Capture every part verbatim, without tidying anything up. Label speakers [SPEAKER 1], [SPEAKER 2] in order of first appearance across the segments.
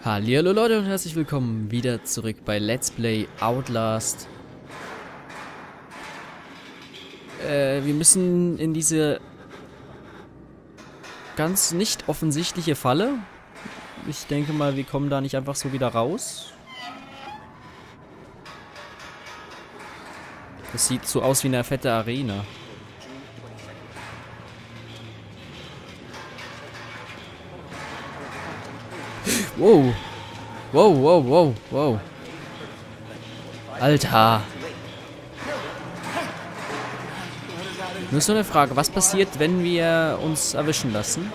[SPEAKER 1] Hallihallo Leute und herzlich willkommen wieder zurück bei Let's Play Outlast. Äh, wir müssen in diese ganz nicht offensichtliche Falle. Ich denke mal, wir kommen da nicht einfach so wieder raus. Das sieht so aus wie eine fette Arena. Wow. Wow, wow, wow, wow. Alter. Nur so eine Frage, was passiert, wenn wir uns erwischen lassen?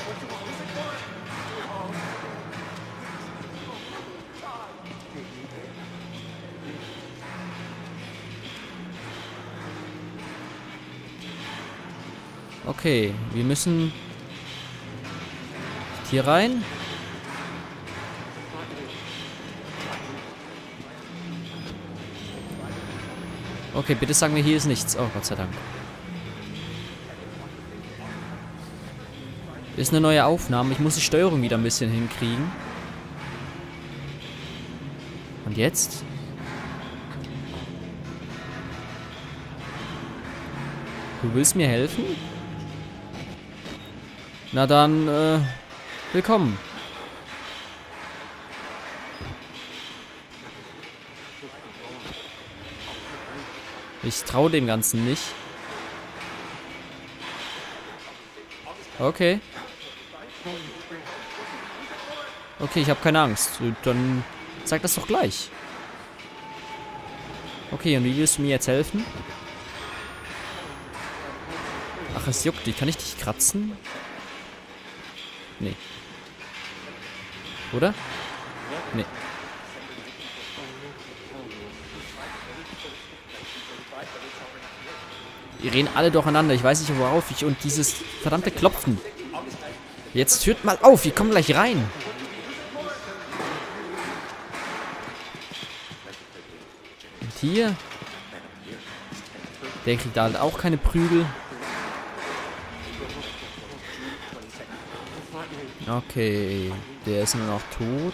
[SPEAKER 1] Okay, wir müssen hier rein. Okay, bitte sagen wir, hier ist nichts. Oh, Gott sei Dank. Ist eine neue Aufnahme. Ich muss die Steuerung wieder ein bisschen hinkriegen. Und jetzt? Du willst mir helfen? Na dann, äh, willkommen. Ich traue dem Ganzen nicht. Okay. Okay, ich habe keine Angst. Dann zeig das doch gleich. Okay, und wie willst du mir jetzt helfen? Ach, es juckt dich. Kann ich dich kratzen? Nee. Oder? Nee. Wir reden alle durcheinander. Ich weiß nicht, worauf ich... Und dieses verdammte Klopfen. Jetzt hört mal auf. Wir kommen gleich rein. Und hier... Der kriegt da halt auch keine Prügel. Okay. Der ist nur noch tot.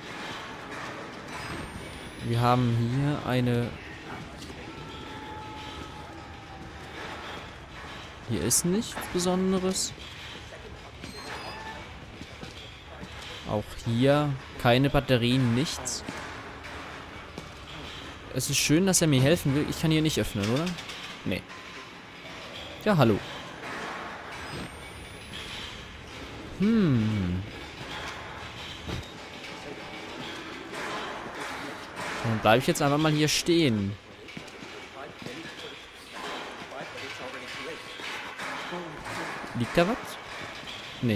[SPEAKER 1] Wir haben hier eine... Hier ist nichts Besonderes. Auch hier keine Batterien, nichts. Es ist schön, dass er mir helfen will. Ich kann hier nicht öffnen, oder? Nee. Ja, hallo. Hm. Dann bleibe ich jetzt einfach mal hier stehen. Liegt da was? Nee.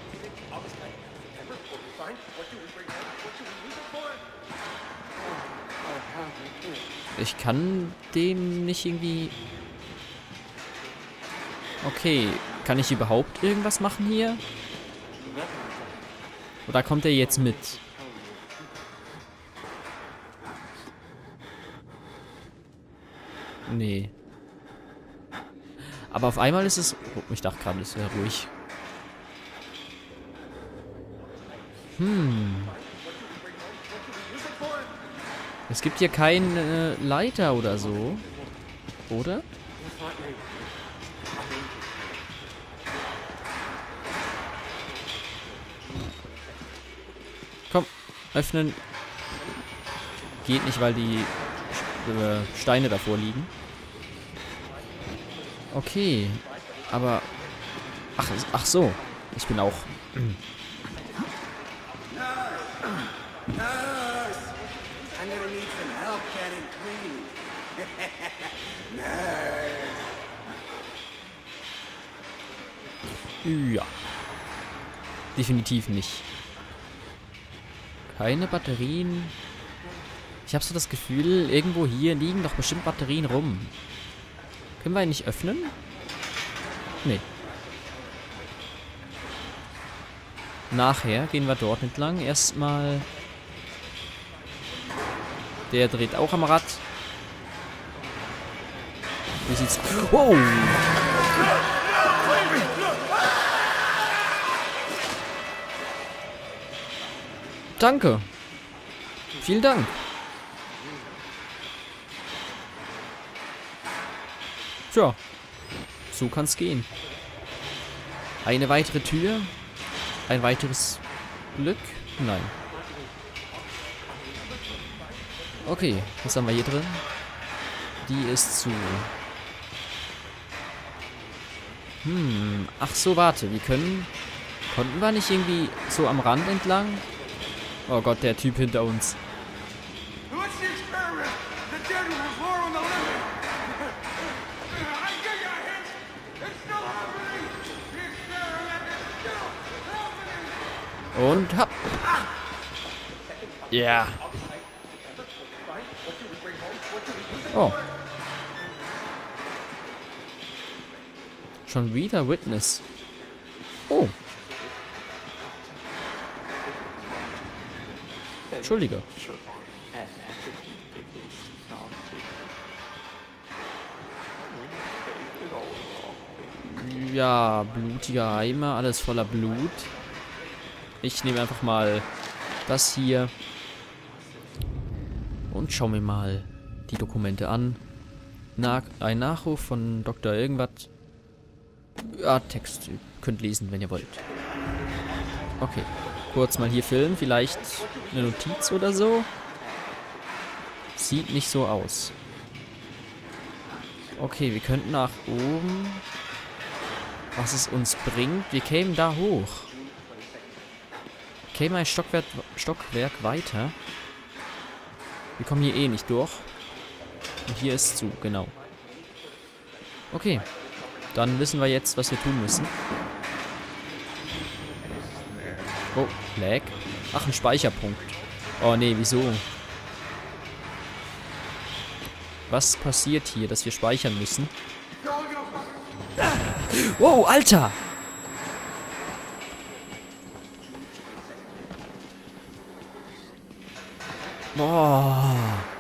[SPEAKER 1] Ich kann dem nicht irgendwie... Okay, kann ich überhaupt irgendwas machen hier? Oder kommt er jetzt mit? Nee. Aber auf einmal ist es... Oh, ich dachte gerade, es wäre ruhig. Hm. Es gibt hier keine Leiter oder so. Oder? Komm, öffnen. Geht nicht, weil die äh, Steine davor liegen. Okay, aber... Ach, ach so. Ich bin auch... Ja. Definitiv nicht. Keine Batterien. Ich habe so das Gefühl, irgendwo hier liegen doch bestimmt Batterien rum. Können wir ihn nicht öffnen? Nee. Nachher gehen wir dort entlang. Erstmal... Der dreht auch am Rad. Wie sieht's... Wow! danke. Vielen Dank. Tja, so kann's gehen. Eine weitere Tür. Ein weiteres Glück. Nein. Okay, was haben wir hier drin? Die ist zu. Hm, ach so, warte, wir können... Konnten wir nicht irgendwie so am Rand entlang? Oh Gott, der Typ hinter uns. Und hopp. Ja. Yeah. Oh. Schon wieder Witness. Oh. Entschuldige. Ja, blutige Eimer, alles voller Blut. Ich nehme einfach mal das hier und schau mir mal die Dokumente an. Na, ein Nachruf von Doktor Irgendwas. Ja, Text. Ihr könnt lesen, wenn ihr wollt. Okay. Kurz mal hier filmen. Vielleicht eine Notiz oder so. Sieht nicht so aus. Okay, wir könnten nach oben. Was es uns bringt. Wir kämen da hoch. Kämen ein Stockwerk, Stockwerk weiter. Wir kommen hier eh nicht durch. Und hier ist zu, genau. Okay. Dann wissen wir jetzt, was wir tun müssen. Oh, Lag. Ach, ein Speicherpunkt. Oh, nee, wieso? Was passiert hier, dass wir speichern müssen? Wow, Alter! Boah.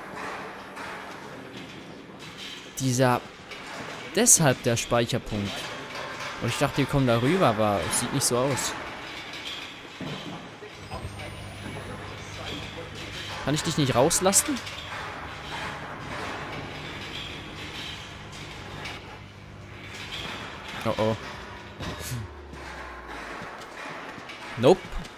[SPEAKER 1] Dieser... Deshalb der Speicherpunkt. Und ich dachte, wir kommen da rüber, aber es sieht nicht so aus. Kann ich dich nicht rauslassen? Oh oh. Nope.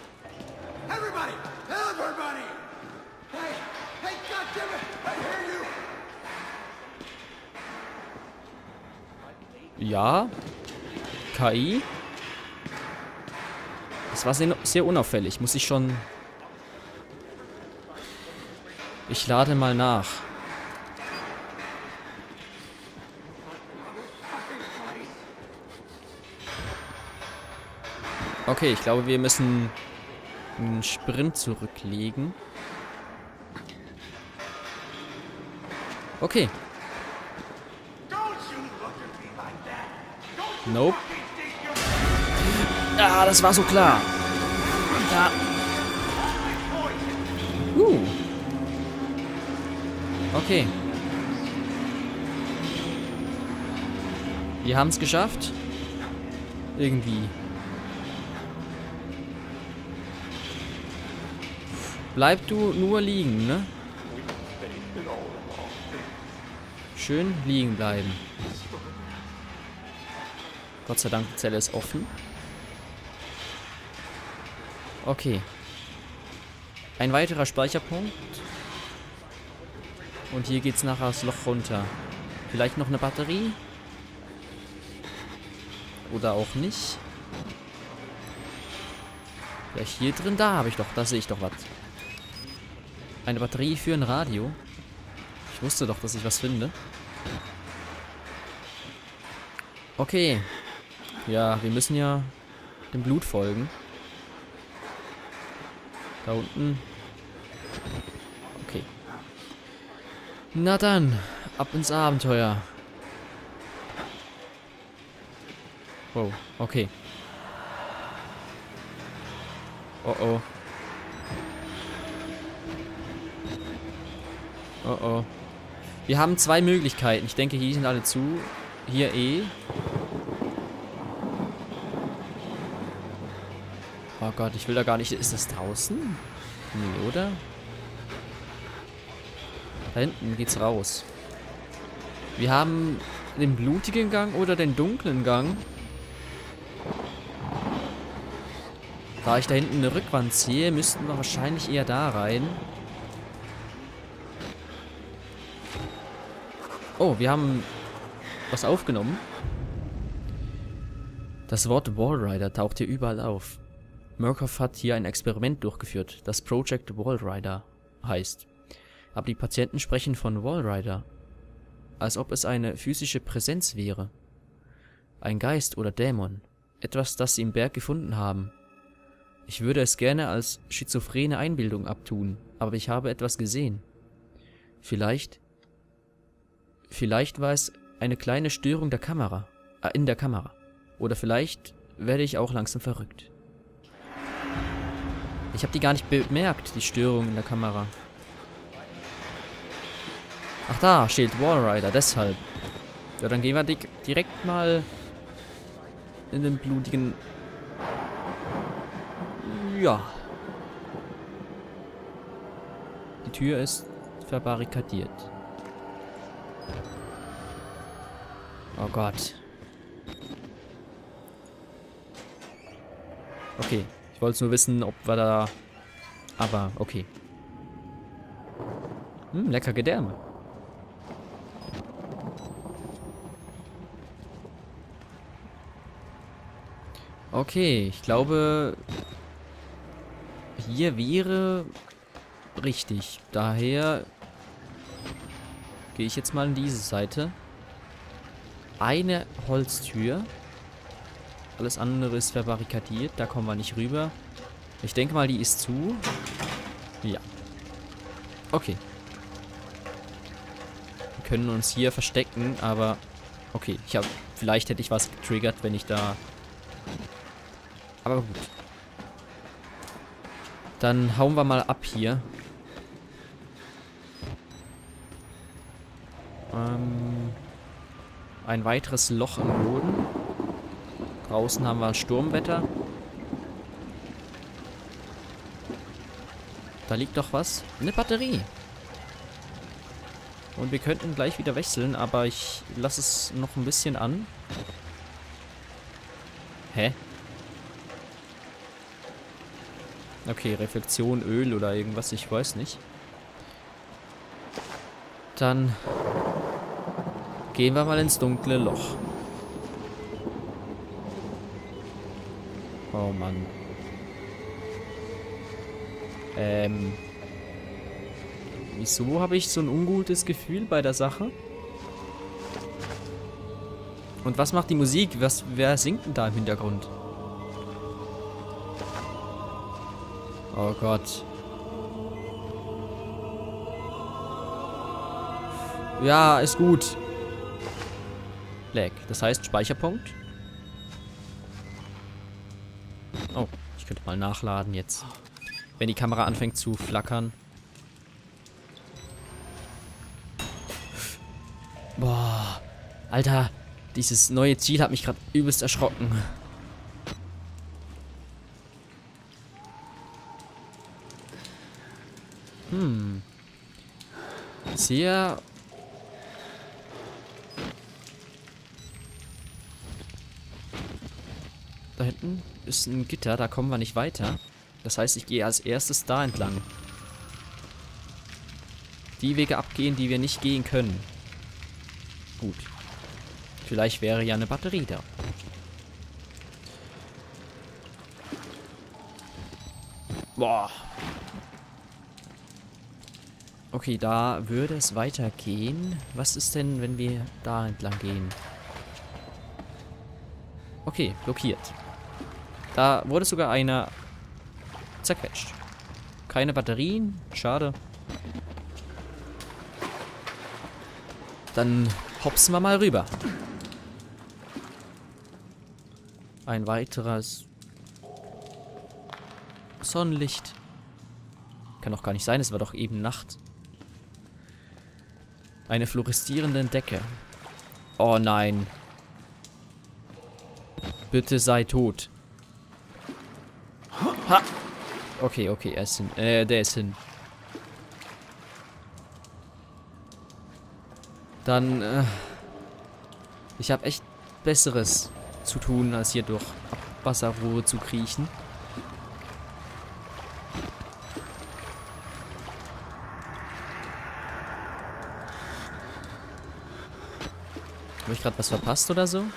[SPEAKER 1] Ja. K I. Das war sehr, sehr unauffällig. Muss ich schon... Ich lade mal nach. Okay, ich glaube, wir müssen einen Sprint zurücklegen. Okay. Nope. Ah, das war so klar. Ja. Uh. Okay. Wir haben es geschafft. Irgendwie. Bleib du nur liegen, ne? Schön liegen bleiben. Gott sei Dank, die Zelle ist offen. Okay. Ein weiterer Speicherpunkt. Und hier geht's nachher das Loch runter. Vielleicht noch eine Batterie? Oder auch nicht? Vielleicht hier drin? Da habe ich doch, da sehe ich doch was. Eine Batterie für ein Radio. Ich wusste doch, dass ich was finde. Okay. Ja, wir müssen ja dem Blut folgen. Da unten. Okay. Na dann, ab ins Abenteuer. Oh, okay. Oh oh. Oh oh. Wir haben zwei Möglichkeiten. Ich denke, hier sind alle zu. Hier eh. Oh Gott, ich will da gar nicht... Ist das draußen? Nee, oder? Da hinten geht's raus. Wir haben den blutigen Gang oder den dunklen Gang. Da ich da hinten eine Rückwand sehe, müssten wir wahrscheinlich eher da rein. Oh, wir haben was aufgenommen. Das Wort Walrider taucht hier überall auf. Murkoff hat hier ein Experiment durchgeführt, das Project Walrider heißt. Aber die Patienten sprechen von Walrider, als ob es eine physische Präsenz wäre. Ein Geist oder Dämon. Etwas, das sie im Berg gefunden haben. Ich würde es gerne als schizophrene Einbildung abtun, aber ich habe etwas gesehen. Vielleicht... Vielleicht war es eine kleine Störung der Kamera. Äh, in der Kamera. Oder vielleicht werde ich auch langsam verrückt. Ich habe die gar nicht bemerkt, die Störung in der Kamera. Ach da, steht Walrider, deshalb. Ja, dann gehen wir di direkt mal in den blutigen... Ja. Die Tür ist verbarrikadiert. Oh Gott. Okay, ich wollte nur wissen, ob wir da... Aber, okay. Hm, lecker Gedärme. Okay, ich glaube... Hier wäre... Richtig. Daher... Gehe ich jetzt mal in diese Seite. Eine Holztür. Alles andere ist verbarrikadiert. Da kommen wir nicht rüber. Ich denke mal, die ist zu. Ja. Okay. Wir können uns hier verstecken, aber... Okay, ich habe... Vielleicht hätte ich was getriggert, wenn ich da... Aber gut. Dann hauen wir mal ab hier. Ähm... Ein weiteres Loch im Boden. Draußen haben wir Sturmwetter. Da liegt doch was. Eine Batterie. Und wir könnten gleich wieder wechseln, aber ich lasse es noch ein bisschen an. Hä? Okay, Reflexion, Öl oder irgendwas, ich weiß nicht. Dann gehen wir mal ins dunkle Loch. Oh Mann. Ähm. Wieso habe ich so ein ungutes Gefühl bei der Sache? Und was macht die Musik? Was, wer singt denn da im Hintergrund? Oh Gott. Ja, ist gut. Lag. Das heißt Speicherpunkt. Oh, ich könnte mal nachladen jetzt. Wenn die Kamera anfängt zu flackern. Boah. Alter, dieses neue Ziel hat mich gerade übelst erschrocken. Hm. Sehr... Da hinten ist ein Gitter, da kommen wir nicht weiter. Das heißt, ich gehe als erstes da entlang. Die Wege abgehen, die wir nicht gehen können. Gut. Vielleicht wäre ja eine Batterie da. Boah. Okay, da würde es weitergehen. Was ist denn, wenn wir da entlang gehen? Okay, blockiert. Da wurde sogar einer zerquetscht. Keine Batterien. Schade. Dann hopsen wir mal rüber. Ein weiteres Sonnenlicht. Kann doch gar nicht sein, es war doch eben Nacht. Eine fluoreszierende Decke. Oh nein. Bitte sei tot. Ha! Okay, okay, er ist hin. Äh, der ist hin. Dann, äh, ich habe echt Besseres zu tun, als hier durch Abwasserrohre zu kriechen. Habe ich gerade was verpasst oder so?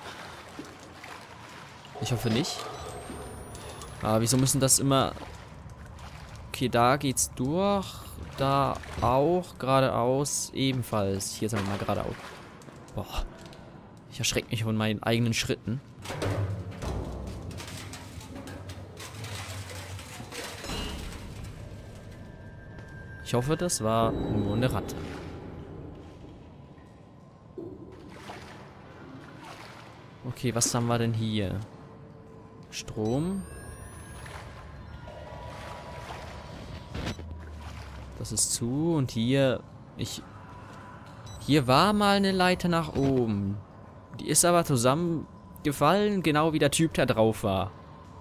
[SPEAKER 1] Ich hoffe nicht. Aber wieso müssen das immer... Okay, da geht's durch. Da auch. Geradeaus ebenfalls. Hier sagen wir mal geradeaus. Boah. Ich erschrecke mich von meinen eigenen Schritten. Ich hoffe, das war nur eine Ratte. Okay, was haben wir denn hier? Strom. Das ist zu. Und hier... Ich... Hier war mal eine Leiter nach oben. Die ist aber zusammengefallen, genau wie der Typ da drauf war.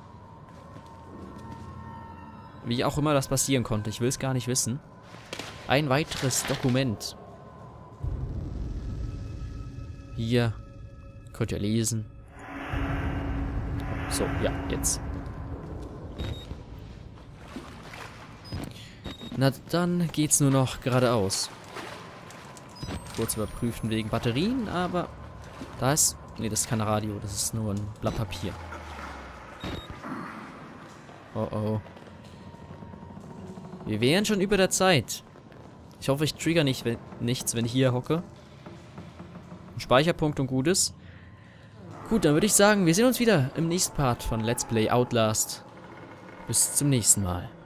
[SPEAKER 1] Wie auch immer das passieren konnte. Ich will es gar nicht wissen. Ein weiteres Dokument. Hier. Könnt ihr lesen. So, ja, jetzt. Na, dann geht's nur noch geradeaus. Kurz überprüfen wegen Batterien, aber da ist... Nee, das ist kein Radio, das ist nur ein Blatt Papier. Oh oh. Wir wären schon über der Zeit. Ich hoffe, ich trigger nicht, wenn, nichts, wenn ich hier hocke. Ein Speicherpunkt und Gutes. Gut, dann würde ich sagen, wir sehen uns wieder im nächsten Part von Let's Play Outlast. Bis zum nächsten Mal.